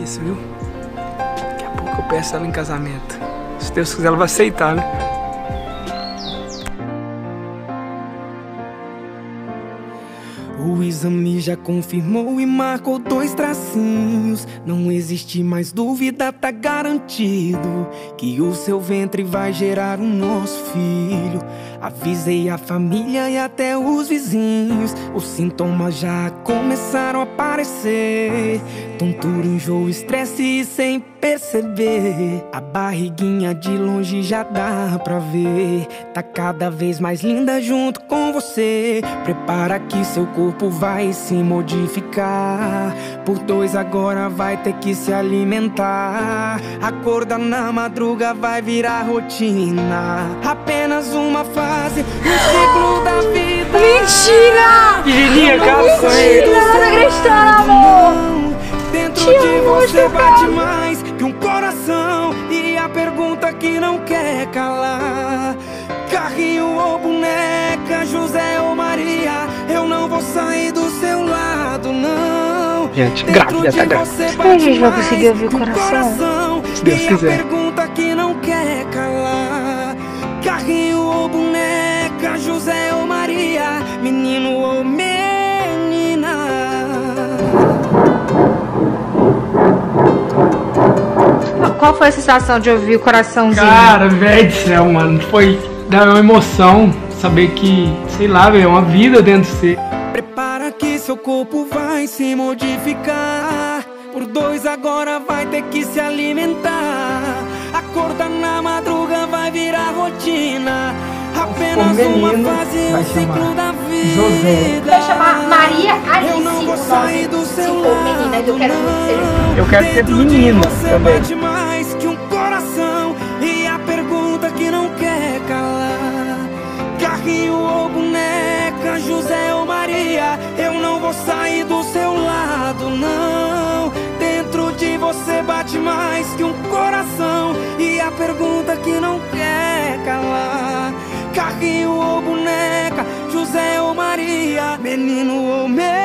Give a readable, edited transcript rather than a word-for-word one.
isso, viu? Daqui a pouco eu peço ela em casamento. Se Deus quiser, ela vai aceitar, né? O exame já confirmou e marcou 2 tracinhos. Não existe mais dúvida, tá garantido que o seu ventre vai gerar o nosso filho. Avisei a família e até os vizinhos. Os sintomas já começaram a aparecer: tontura, enjoo, estresse e sem perceber. A barriguinha de longe já dá pra ver. Tá cada vez mais linda junto com você. Prepara que seu corpo vai se modificar. Por 2 agora vai ter que se alimentar. Acorda na madruga vai virar rotina. Apenas uma fase, um ciclo da vida. Mentira! Virginia, cara, Mentira, não tô acreditando, amor. Dentro de você bate mais que um coração. E a pergunta que não quer calar: carrinho ou boneca, José ou Maria, eu não vou sair do seu lado, não. Gente, grávida, tá grávida. Será que a gente vai conseguir ouvir o coração? Se Deus quiser. E a pergunta que não quer calar: carrinho ou boneca, José ou Maria, menino ou menina. Qual foi a sensação de ouvir o coraçãozinho? Cara, velho do céu, mano. Foi dar uma emoção. Saber que, sei lá, velho, é uma vida dentro de você. Prepara que seu corpo vai se modificar. Por 2 agora vai ter que se alimentar. Acorda na madruga vai virar rotina. Apenas uma fase, um ciclo da vida. José. Vai chamar Maria Alice. Eu não vou sair do seu Se for menina, eu quero muito ser. Eu quero ser menino você também. bate mais que um coração. E a pergunta que não quer calar: carrinho ou boneca, José ou Maria, eu não vou sair do seu lado, não. Dentro de você bate mais que um coração. E a pergunta que não quer calar: carrinho ou boneca, José ou Maria, menino ou menina.